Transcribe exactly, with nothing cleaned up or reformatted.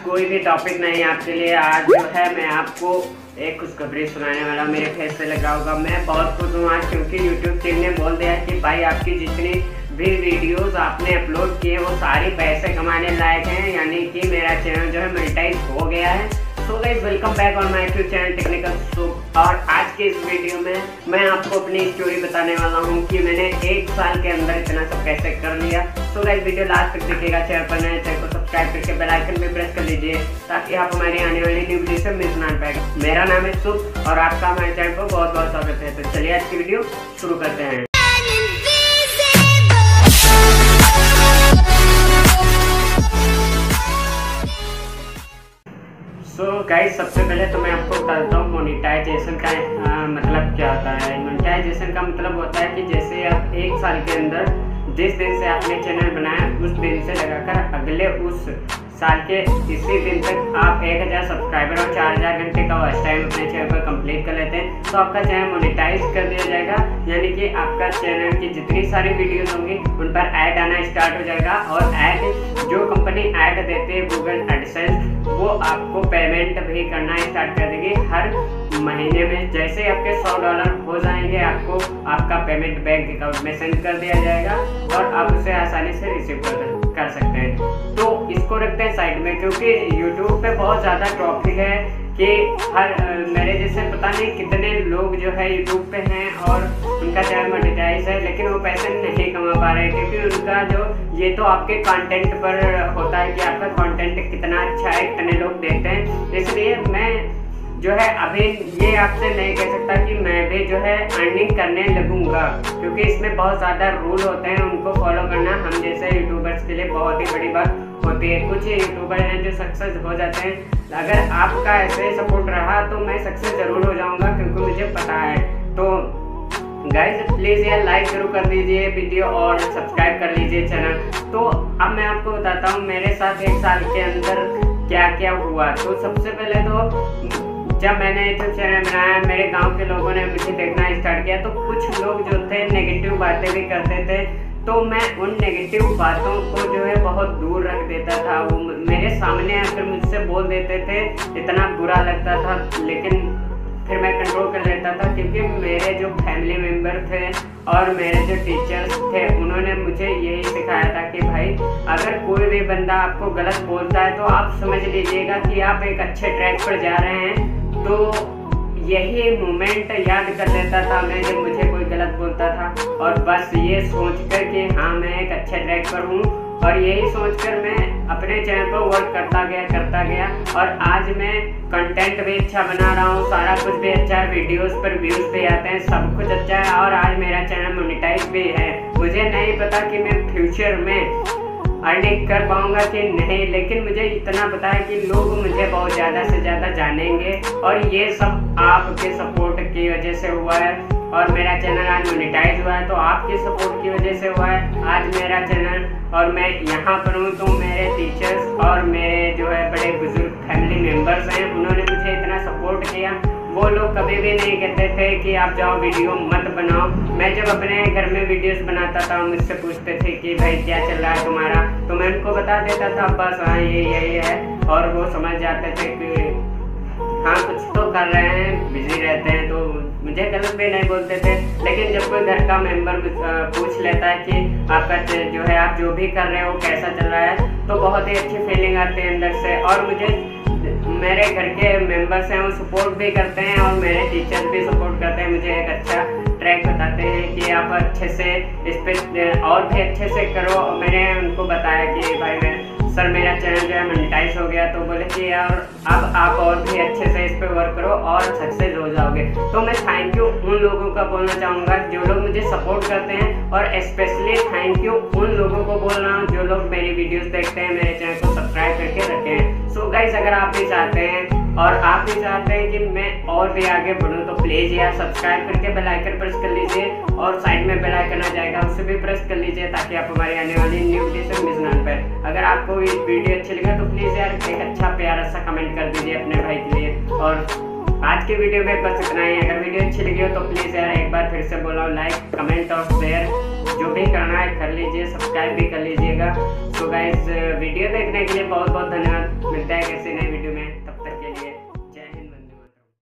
कोई भी टॉपिक नहीं आपके लिए। आज जो है मैं आपको एक खुशखबरी सुनाने वाला हूँ। मेरे फेस से लगा होगा, मैं बहुत खुश हूँ आज, क्योंकि यूट्यूब टीम ने बोल दिया कि भाई आपकी जितनी भी वीडियोस आपने अपलोड किए वो सारी पैसे कमाने लायक हैं, यानी कि मेरा चैनल जो है मोनेटाइज हो गया है। So guys, welcome back on my YouTube channel Technical Soup. और आज के इस वीडियो में मैं आपको अपनी स्टोरी बताने वाला हूँ कि मैंने एक साल के अंदर इतना सब कैसे कर लिया। सो गाइस, वीडियो लास्ट तक देखिएगा। चैनल पर नए चैनल को सब्सक्राइब करके बेल आइकन भी प्रेस कर लीजिए ताकि आप हमारी आने वाली न्यू वीडियो से मिस ना पाएगा। मेरा नाम है सूप और आपका हमारे चैनल पर बहुत बहुत स्वागत है। तो चलिए आज की वीडियो शुरू करते हैं। सो so गाइस, सबसे पहले तो मैं आपको बता देता हूँ मोनेटाइजेशन का आ, मतलब क्या होता है। मोनेटाइजेशन का मतलब होता है कि जैसे आप एक साल के अंदर जिस दिन से आपने चैनल बनाया उस दिन से लगाकर अगले उस साल के इसी दिन तक आप एक हज़ार सब्सक्राइबर और चार हज़ार घंटे का वॉच टाइम अपने चैनल पर कंप्लीट कर लेते हैं तो आपका चैनल मोनेटाइज कर दिया जाएगा। यानी कि आपका चैनल की जितनी सारी वीडियोस होंगी उन पर ऐड आना स्टार्ट हो जाएगा। और ऐड जो कंपनी ऐड देती है गूगल एडसेंस, वो आपको पेमेंट भी करना स्टार्ट कर देगी हर महीने में। जैसे आपके सौ डॉलर हो जाएंगे आपको आपका पेमेंट बैंक अकाउंट में सेंड कर दिया जाएगा और आप उसे आसानी से रिसीव कर कर सकते हैं। तो इसको रखते हैं साइड में, क्योंकि यूट्यूब पे बहुत ज़्यादा टॉपिक है कि हर मेरे जैसे पता नहीं कितने लोग जो है यूट्यूब पे हैं और उनका चैनल मोनेटाइज है लेकिन वो पैसे नहीं कमा पा रहे, क्योंकि उनका जो ये तो आपके कंटेंट पर होता है कि आपका कंटेंट कितना अच्छा है, कितने लोग देखते हैं। इसलिए मैं जो है अभी ये आपसे नहीं कह सकता कि मैं भी जो है अर्निंग करने लगूंगा, क्योंकि इसमें बहुत ज़्यादा रूल होते हैं, उनको फॉलो करना हम जैसे यूट्यूबर्स के लिए बहुत ही बड़ी बात होती है। कुछ यूट्यूबर हैं जो सक्सेस हो जाते हैं। अगर आपका ऐसे सपोर्ट रहा तो मैं सक्सेस ज़रूर हो जाऊंगा, क्योंकि मुझे पता है। तो गाइज प्लीज़ यार लाइक जरूर कर दीजिए वीडियो और सब्सक्राइब कर लीजिए चैनल। तो अब मैं आपको बताता हूँ मेरे साथ एक साल के अंदर क्या क्या हुआ। तो सबसे पहले तो जब मैंने यूट्यूब चैनल बनाया मेरे गांव के लोगों ने मुझे देखना स्टार्ट किया, तो कुछ लोग जो थे नेगेटिव बातें भी करते थे, तो मैं उन नेगेटिव बातों को जो है बहुत दूर रख देता था। वो मेरे सामने आकर मुझसे बोल देते थे, इतना बुरा लगता था, लेकिन फिर मैं कंट्रोल कर लेता था, क्योंकि मेरे जो फैमिली मेम्बर थे और मेरे जो टीचर्स थे उन्होंने मुझे यही सिखाया था कि भाई अगर कोई भी बंदा आपको गलत बोलता है तो आप समझ लीजिएगा कि आप एक अच्छे ट्रैक पर जा रहे हैं। तो यही मोमेंट याद कर लेता था मैं जब मुझे कोई गलत बोलता था, और बस ये सोचकर कि हाँ मैं एक अच्छे ट्रैक पर हूँ, और यही सोचकर मैं अपने चैनल पर वर्क करता गया करता गया और आज मैं कंटेंट भी अच्छा बना रहा हूँ, सारा कुछ भी अच्छा है, वीडियोस पर व्यूज़ भी आते हैं, सब कुछ अच्छा है, और आज मेरा चैनल मोनेटाइज भी है। मुझे नहीं पता कि मैं फ्यूचर में अर्निंग कर पाऊंगा कि नहीं, लेकिन मुझे इतना पता है कि लोग मुझे बहुत ज़्यादा से ज़्यादा जानेंगे, और ये सब आपके सपोर्ट की वजह से हुआ है। और मेरा चैनल आज मोनेटाइज हुआ है तो आपके सपोर्ट की वजह से हुआ है आज मेरा चैनल, और मैं यहाँ पर हूँ। तो मेरे टीचर्स और मेरे जो है बड़े बुजुर्ग फैमिली मेम्बर्स हैं, उन्होंने मुझे इतना सपोर्ट किया। वो लोग कभी भी नहीं कहते थे कि आप जाओ वीडियो मत बनाओ। मैं जब अपने घर में वीडियोस बनाता था मुझसे पूछते थे कि भाई क्या चल रहा है तुम्हारा, तो मैं उनको बता देता था बस हाँ ये यही है, और वो समझ जाते थे कि हाँ कुछ तो कर रहे हैं, बिजी रहते हैं, तो मुझे गलत भी नहीं बोलते थे। लेकिन जब कोई घर का मेंबर पूछ लेता है कि आपका जो है आप जो भी कर रहे हो कैसा चल रहा है, तो बहुत ही अच्छी फीलिंग आती है अंदर से। और मुझे मेरे घर के मेंबर्स हैं वो सपोर्ट भी करते हैं, और मेरे टीचर्स भी सपोर्ट करते हैं, मुझे एक अच्छा ट्रैक बताते हैं कि आप अच्छे से इस पर और भी अच्छे से करो। मैंने उनको बताया कि भाई मैं सर मेरा चैनल जो है मोनेटाइज हो गया, तो बोले कि यार अब आप और भी अच्छे से इस पर वर्क करो और सक्सेस हो जाओगे। तो मैं थैंक यू उन लोगों का बोलना चाहूँगा जो लोग मुझे सपोर्ट करते हैं, और स्पेशली थैंक यू उन लोगों को बोल रहा हूँ जो लोग मेरी वीडियोस देखते हैं, मेरे चैनल को सब्सक्राइब करके रखे हैं। सो गाइस, अगर आप भी चाहते हैं और आप भी चाहते हैं कि मैं और भी आगे बढ़ूँ तो प्लीज़ यार सब्सक्राइब करके बेल आइकन प्रेस कर लीजिए, और साइड में बेल आइकन आ जाएगा उसे भी प्रेस कर लीजिए ताकि आप हमारी आने वाली न्यू वीडियो से मिस ना पाए। अगर आपको ये वीडियो अच्छी लगे तो प्लीज़ यार एक अच्छा प्यारा सा कमेंट कर दीजिए अपने भाई के लिए। और आज की वीडियो में बस इतना ही। अगर वीडियो अच्छी लगी हो तो प्लीज़ यार एक बार फिर से बोला लाइक कमेंट और शेयर जो भी करना है कर लीजिए, सब्सक्राइब भी कर लीजिएगा। तो गाइस वीडियो देखने के लिए बहुत बहुत धन्यवाद।